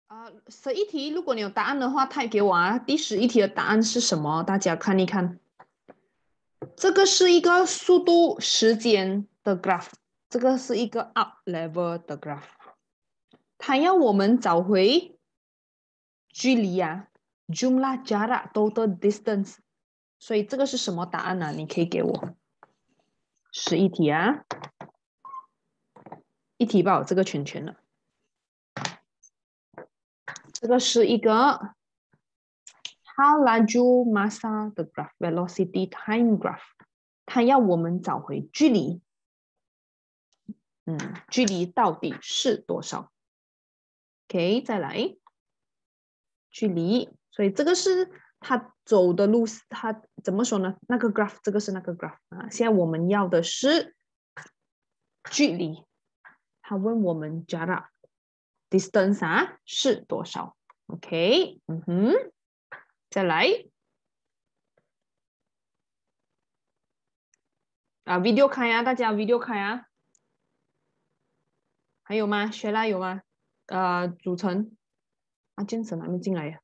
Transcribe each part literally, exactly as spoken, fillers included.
啊，十一题，如果你有答案的话，type 给我啊。第十一题的答案是什么？大家看一看。这个是一个速度时间的 graph， 这个是一个 up level 的 graph。它要我们找回距离啊 ，jumlah jarak total distance。所以这个是什么答案呢、啊？你可以给我。十一题啊，一题吧，这个圈圈了。这个是一个 how laju massa 的 graph velocity time graph， 它要我们找回距离，嗯，距离到底是多少 ？OK， 再来，距离，所以这个是它走的路，它怎么说呢？那个 graph， 这个是那个 graph 啊。现在我们要的是距离，他问我们 jarak distance 啊是多少 ？OK， 嗯哼，再来。啊 ，video 开啊，大家 video 开啊，还有吗？雪拉有吗？呃，组成啊，健身还没进来呀，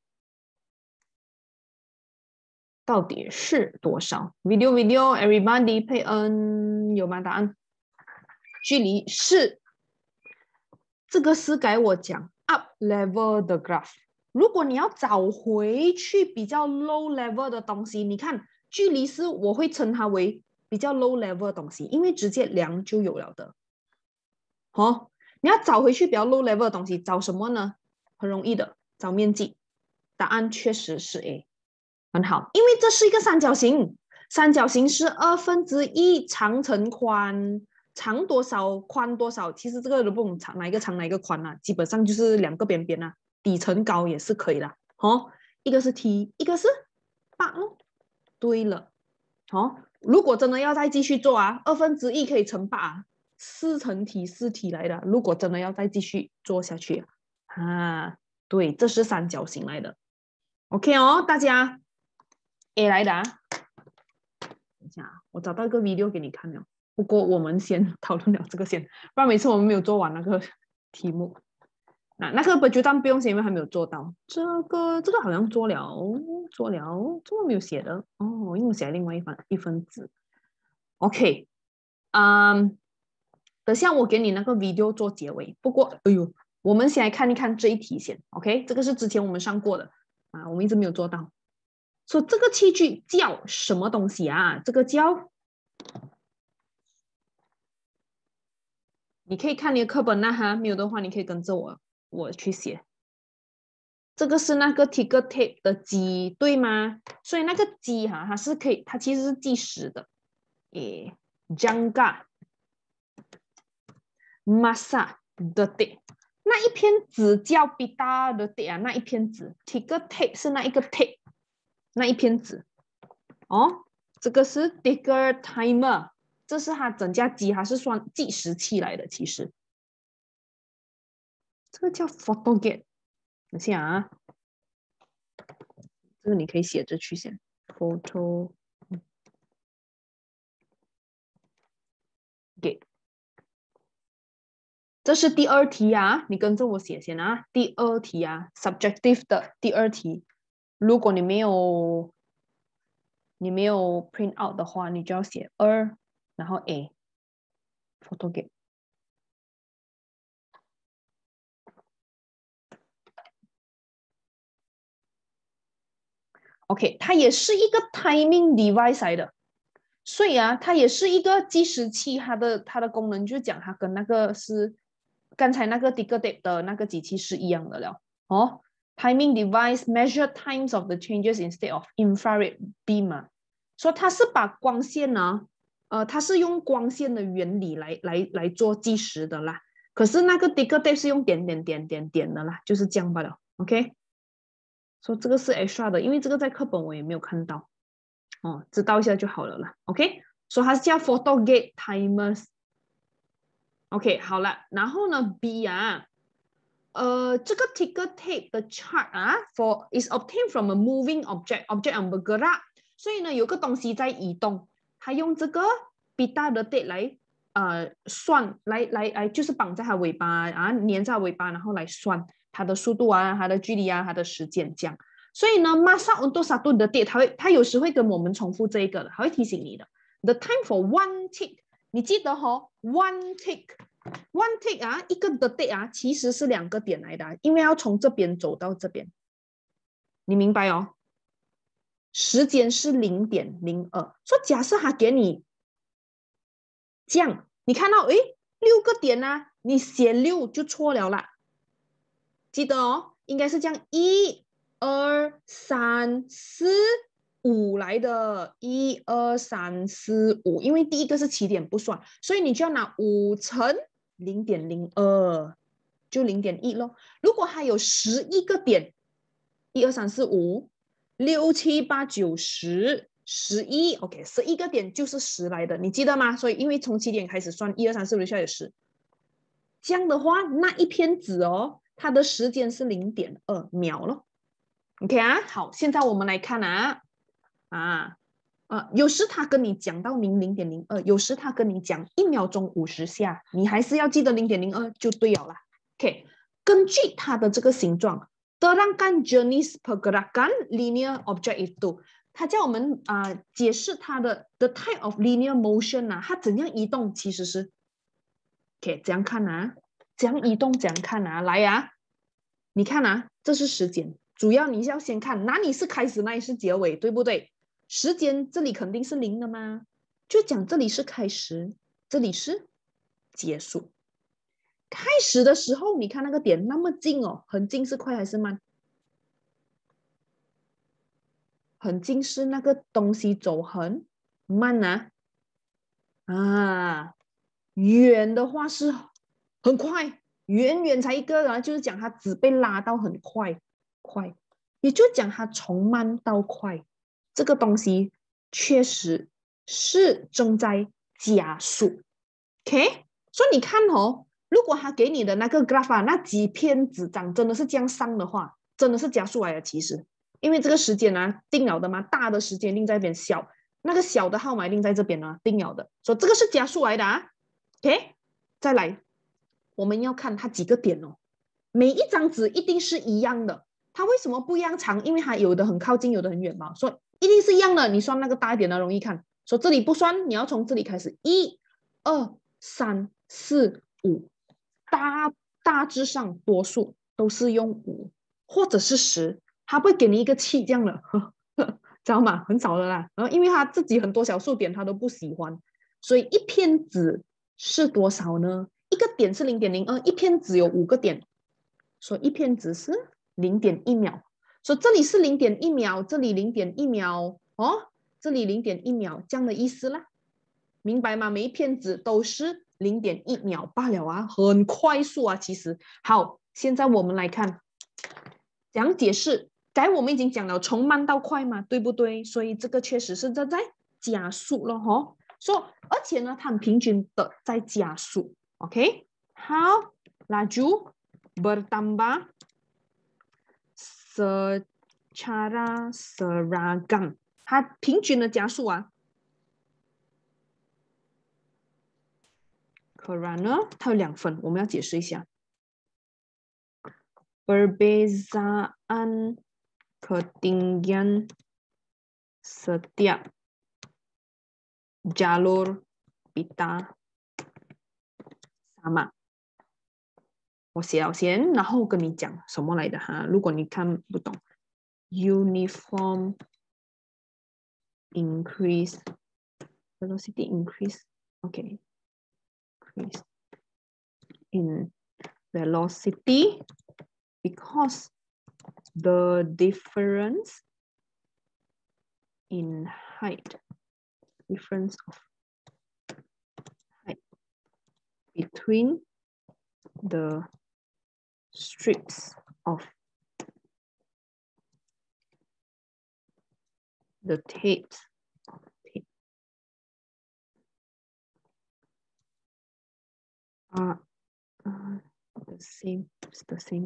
到底是多少 ？video video everybody 配恩有吗？答案？距离是这个是该我讲 up level 的 graph。如果你要找回去比较 low level 的东西，你看距离是我会称它为比较 low level 的东西，因为直接量就有了的。哦，你要找回去比较 low level 的东西，找什么呢？很容易的，找面积。答案确实是 A， 很好，因为这是一个三角形，三角形是二分之一长乘宽，长多少宽多少，其实这个都不懂长哪一个长哪一个宽啊，基本上就是两个边边啊，底乘高也是可以的。哦，一个是 T， 一个是八哦。对了，哦，如果真的要再继续做啊，二分之一可以乘八啊。四乘体四体来的，如果真的要再继续做下去啊，对，这是三角形来的。OK 哦，大家 A 来的啊。等一下，我找到一个 video 给你看了。不过我们先讨论了这个先，不然每次我们没有做完那个题目。那那个 budget 不用写，因为还没有做到。这个这个好像做了，做了，怎么没有写的？哦，因为我写了另外一份一份纸。OK， 嗯。等下我给你那个 video 做结尾。不过，哎呦，我们先来看一看这一题先 ，OK？ 这个是之前我们上过的啊，我们一直没有做到。说这个器具叫什么东西啊？这个叫，你可以看你的课本那哈，没有的话你可以跟着我，我去写。这个是那个 ticker tape 的机，对吗？所以那个机哈，它是可以，它其实是计时的。诶，jangka masa detik。那一片纸叫 pita 的 tape 啊，那一片纸 ticker tape 是那一个 tape， 那一片纸哦，这个是 ticker timer， 这是它整架机，它是算计时器来的。其实这个叫 photo gate， 等下啊，这个你可以写着去先 photo gate。这是第二题啊，你跟着我写先啊。第二题啊 ，subjective 的第二题，如果你没有你没有 print out 的话，你就要写二，然后 A photo gate。OK， 它也是一个 timing device 来的，所以啊，它也是一个计时器。它的它的功能就是讲它跟那个是刚才那个 ticker tape 的那个机器是一样的了哦。Timing device measure times of the changes instead of infrared beam 啊，所以它是把光线呢，呃，它是用光线的原理来来来做计时的啦。可是那个 ticker tape 是用点点点点点的啦，就是这样罢了。OK。说、so, 这个是 extra 的，因为这个在课本我也没有看到，哦，知道一下就好了啦。OK， 所以它是叫 photo gate timers。OK， 好了，然后呢 B 啊，呃，这个 ticker tape 的 chart 啊 ，for is obtained from a moving object object on bergerak， 所以呢有个东西在移动，它用这个 beta 的 date 来呃算，来来来就是绑在它尾巴啊，粘在尾巴，然后来算。 它的速度啊，它的距离啊，它的时间这样。所以呢 ，masa untuk satu detik，它会，它有时会跟我们重复这一个的，它会提醒你的。The time for one tick， 你记得哦 ，one tick，one tick 啊，一个 detik 啊，其实是两个点来的，因为要从这边走到这边，你明白哦？时间是零点零二，所以假设他给你这样，你看到诶六个点啊，你写六就错了啦，记得哦，应该是这样一。二三四五来的，一二三四五，因为第一个是起点不算，所以你就要拿五乘零点零二，就零点一咯。如果还有十一个点，一二三四五六七八九十十一 ，OK， 十一个点就是十来的，你记得吗？所以因为从起点开始算，一二三四五六七八九十，这样的话，那一片纸哦，它的时间是零点二秒咯。OK 啊，好，现在我们来看啊，啊，呃，有时他跟你讲到明零点零二，有时他跟你讲一秒钟五十下，你还是要记得零点零二就对了啦。OK， 根据它的这个形状 ，terangkan jenis pergerakan linear object itu， 它叫我们啊、呃、解释它的 the type of linear motion 啊，它怎样移动其实是 OK， 怎样看啊？怎样移动？怎样看啊？来呀、啊，你看啊，这是时间。主要你要先看哪里是开始，哪里是结尾，对不对？时间这里肯定是零的吗？就讲这里是开始，这里是结束。开始的时候，你看那个点那么近哦，很近是快还是慢？很近是那个东西走很慢啊，啊，远的话是很快，远远才一个，然后就是讲它只被拉到很快，快，也就讲它从慢到快，这个东西确实是正在加速。OK， 所以你看哦，如果他给你的那个 graph 啊，那几篇纸张真的是这样上的话，真的是加速来的。其实，因为这个时间啊定了的嘛，大的时间定在这边，小那个小的号码定在这边呢，定了的，所以这个是加速来的啊。OK， 再来，我们要看它几个点哦，每一张纸一定是一样的，它为什么不一样长？因为它有的很靠近，有的很远嘛，所以一定是一样的。你算那个大一点的容易看，所以这里不算，你要从这里开始，一、二、三、四、五，大大致上多数都是用五或者是十，它不会给你一个七这样的，知道吗？很少的啦。然后因为他自己很多小数点他都不喜欢，所以一片纸是多少呢？一个点是零点零二，一片纸有五个点，所以一片纸是零点一秒。所以这里是零点一秒，这里零点一秒哦，这里零点一秒，这样的意思啦。明白吗？每一片纸都是零点一秒罢了啊，很快速啊。其实，好，现在我们来看，怎样解释？该我们已经讲了，从慢到快嘛，对不对？所以这个确实是在在加速了哈。说、so,，而且呢，它很平均的在加速。OK， 好，laju bertambah secara seragam， 它平均的加速啊。Kerana 它有两分，我们要解释一下。Perbezaan ketinggian setiap jalur pita sama。我写了先，然后跟你讲什么来的哈。如果你看不懂 ，uniform increase velocity increase，OK，、okay. increase in velocity because the difference in height, difference of height between the strips of the tapes of tape are uh, the same, it's the same.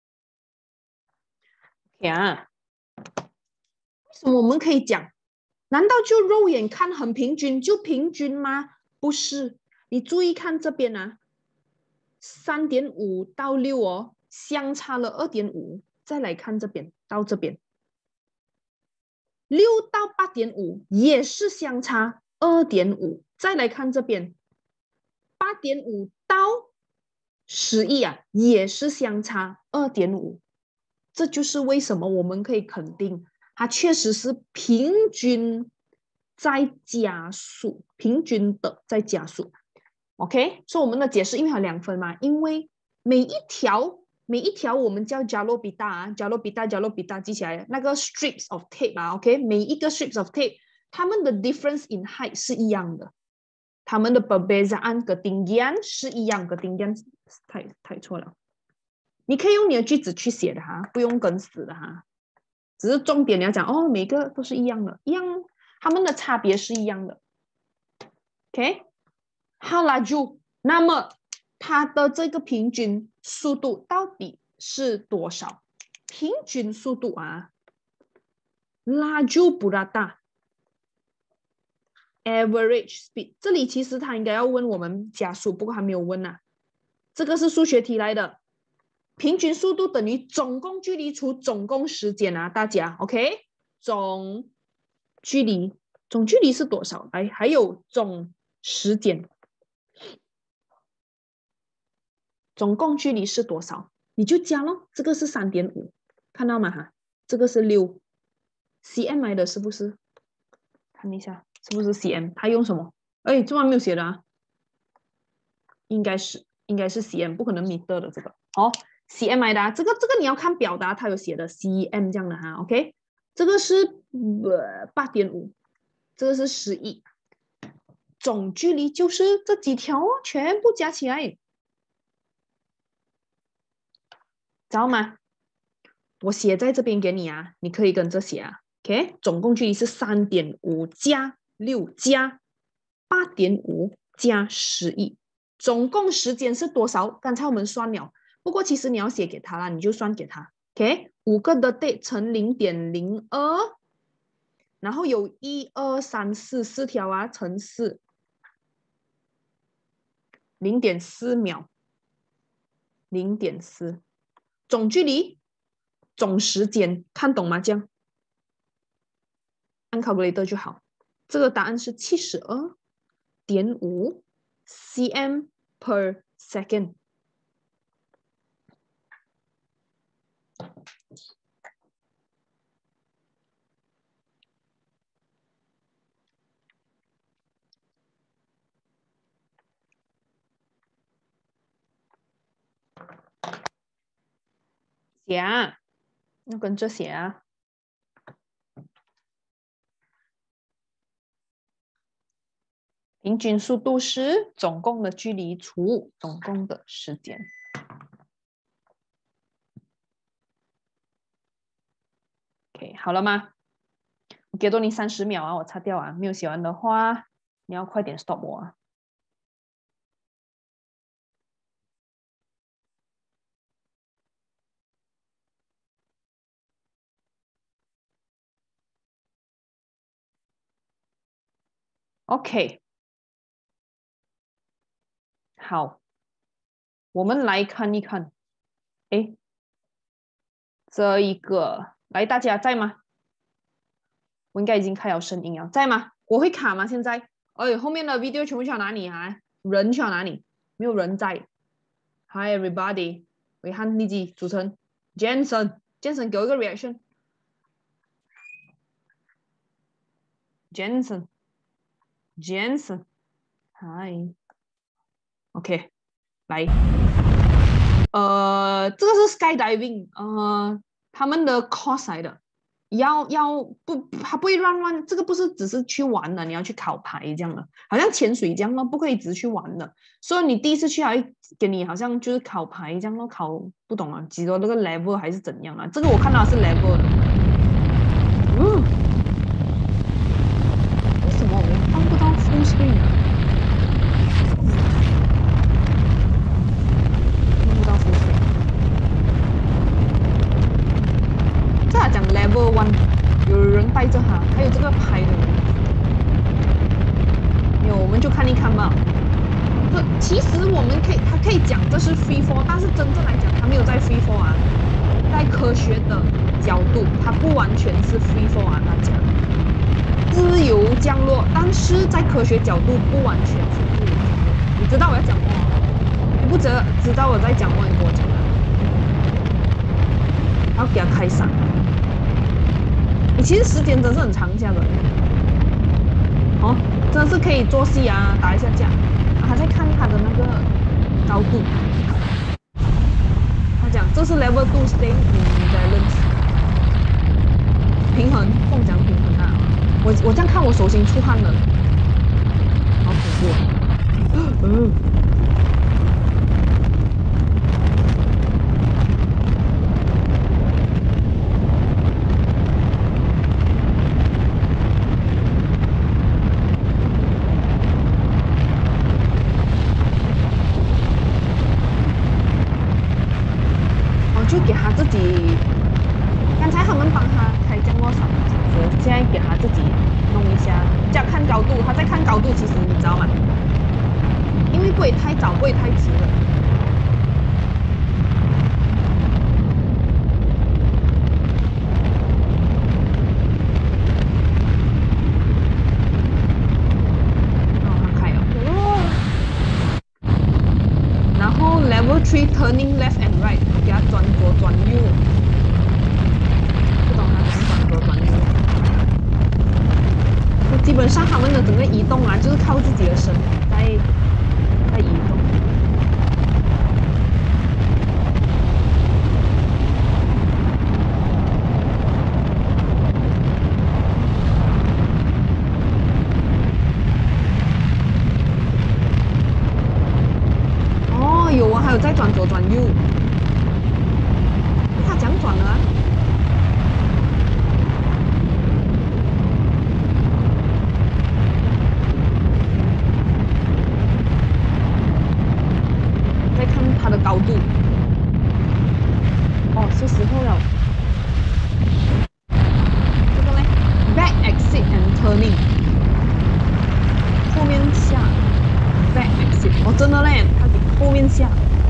OK 啊，为什么我们可以讲难道就肉眼看很平均就平均吗？不是，你注意看这边啊，三点五到六哦，相差了二点五。再来看这边到这边，六到八点五也是相差二点五。再来看这边，八点五到十一啊，也是相差二点五。这就是为什么我们可以肯定，它确实是平均在加速，平均的在加速。OK， 所以我们的解释因为有两分嘛，因为每一条每一条我们叫加洛比达啊，加洛比达加洛比达记起来，那个 strips of tape 啊 ，OK， 每一个 strips of tape， 它们的 difference in height 是一样的，它们的 perbezaan ketinggian 是一样的，ketinggian 太太错了。你可以用你的句子去写的哈，不用跟死的哈。只是重点你要讲哦，每个都是一样的，一样，它们的差别是一样的。OK， 好啦，就那么它的这个平均速度到底是多少？平均速度啊，laju berapa average speed， 这里其实他应该要问我们加速，不过还没有问啊。这个是数学题来的。平均速度等于总共距离除总共时间啊，大家 OK？ 总距离，总距离是多少？哎，还有总时间，总共距离是多少？你就加咯，这个是 三点五， 看到吗？哈，这个是六 cm 来的，是不是？看一下是不是 cm？ 它用什么？哎，这边没有写的啊，应该是应该是 cm， 不可能米的的这个。好。cm 来的、啊，这个这个你要看表达，它有写的 cm 这样的哈 ，OK， 这个是八点五，这个是十一，总距离就是这几条哦，全部加起来，知道吗？我写在这边给你啊，你可以跟着写啊 ，OK， 总共距离是 三点五 加六加 八点五 加十一，总共时间是多少？刚才我们算了。不过其实你要写给他啦，你就算给他 ，OK， 五个的 date 乘 零点零二， 然后有一二三四四条啊，乘四 零点四秒 零点四， 总距离总时间看懂吗？这样按 calculator 就好。这个答案是 七十二点五 cm per second。写啊，要跟着写啊。平均速度是总共的距离除总共的时间。OK， 好了吗？我给多你三十秒啊，我擦掉啊。没有写完的话，你要快点 stop 我啊。OK， 好，我们来看一看。哎，这一个，来，大家在吗？我应该已经开了声音了，在吗？我会卡吗？现在？哎，后面的 video 全部去到哪里啊？人去到哪里？没有人在。Hi everybody， 伟汉、立基、主持人 Jensen，Jensen 给我一个 reaction。Jensen，Jensen，Hi，OK， 来，呃，这个是 skydiving， 呃，他们的 course 来的。要要不，他不会乱乱，这个不是只是去玩的，你要去考牌这样的，好像潜水这样的，不可以只是去玩的。所以你第一次去还给你好像就是考牌这样的，考不懂啊，几多那个 level 还是怎样啊？这个我看到是 level 的。嗯，为什么我看不到 full screen 啊？看不到 full screen。这讲 level one。有人带着他，还有这个牌的人。 其实我们可以，他可以讲这是 free fall， 但是真正来讲，他没有在 free fall 啊。在科学的角度，它不完全是 free fall 啊，大家自由降落，但是在科学角度不完全是自由降落。你知道我要讲什么？你不知知道我在讲什么？你跟我讲啊。要给他开伞。你其实时间真是很长下的，哦，真的是可以做戏啊，打一下架。他在看他的那个高度，他讲这是 level two staying in balance， 平衡，共讲平衡啊。我我这样看我手心出汗了，好恐怖啊！嗯。就给他自己，刚才他们帮他开降落伞，现在给他自己弄一下，这样看高度，他在看高度，其实你知道吗？因为不会太早，不会太迟了。哦，他开了。然后 level three turning left and right。给他转左转右，不懂他怎么转左转右。基本上他们的整个移动啊，就是靠自己的身体在在移动。哦，有啊，还有在转左转右。讲转了、啊，再看它的高度。哦，是时候了。这个呢 ，back exit and turning， 后面下 ，back exit， 哦，真的嘞，它给后面下。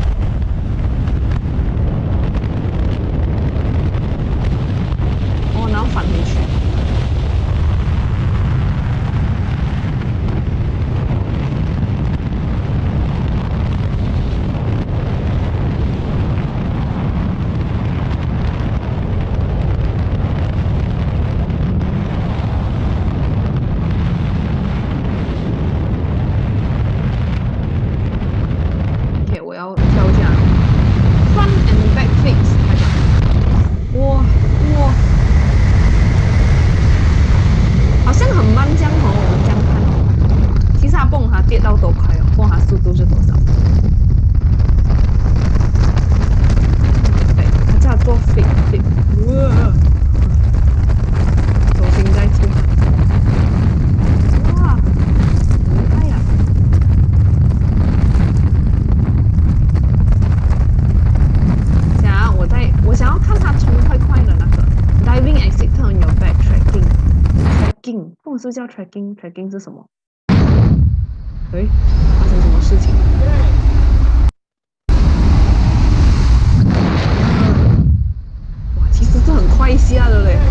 然后返回去。OK， 我要跳一下 front and back flips， 他讲，哇哇。好像很慢这样哦，我们这样看哦。其实他蹦它跌到多快哦，蹦它速度是多少？对，他叫做 flip flip， 哇，手心在出汗，哇，厉害呀！想要我在，我想要看他冲快快的那个 diving exit on your back tracking。tracking， 不是叫 tracking，tracking 是什么？哎，发生什么事情？哇，其实是很快下的嘞。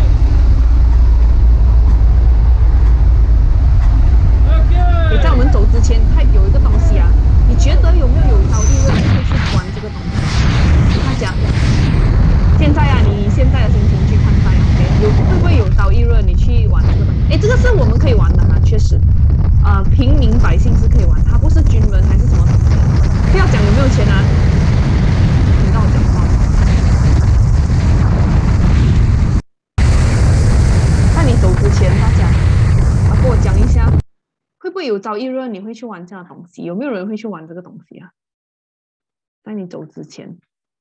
你在我们走之前，它有一个东西啊，你觉得有没有有朝一日你会去玩这个东西？他讲，现在啊，你现在的心情去看看 ，OK， 有会不会有朝一日你去玩这个东西？哎，这个是我们可以玩的哈，确实，呃，平民百姓是可以玩，他不是军人还是什么东西。不要讲有没有钱啊，听到我讲话。那你走之前，大家啊，跟我讲一下，会不会有朝一日你会去玩这样的东西？有没有人会去玩这个东西啊？在你走之前。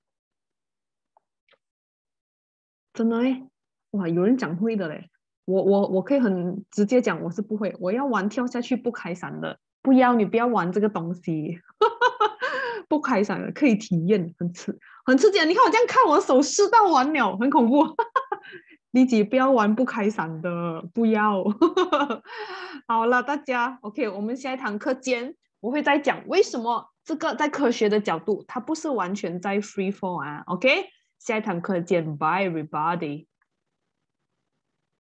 真的哎，哇，有人讲会的嘞，我我我可以很直接讲，我是不会，我要玩跳下去不开伞的，不要你不要玩这个东西，不开伞的可以体验，很刺很刺激。你看我这样看，我手湿到完了，很恐怖。你姐不要玩不开伞的，不要。好了，大家 ，OK， 我们下一堂课见，我会再讲为什么这个在科学的角度，它不是完全在 free fall 啊。OK， 下一堂课见 ，Bye everybody。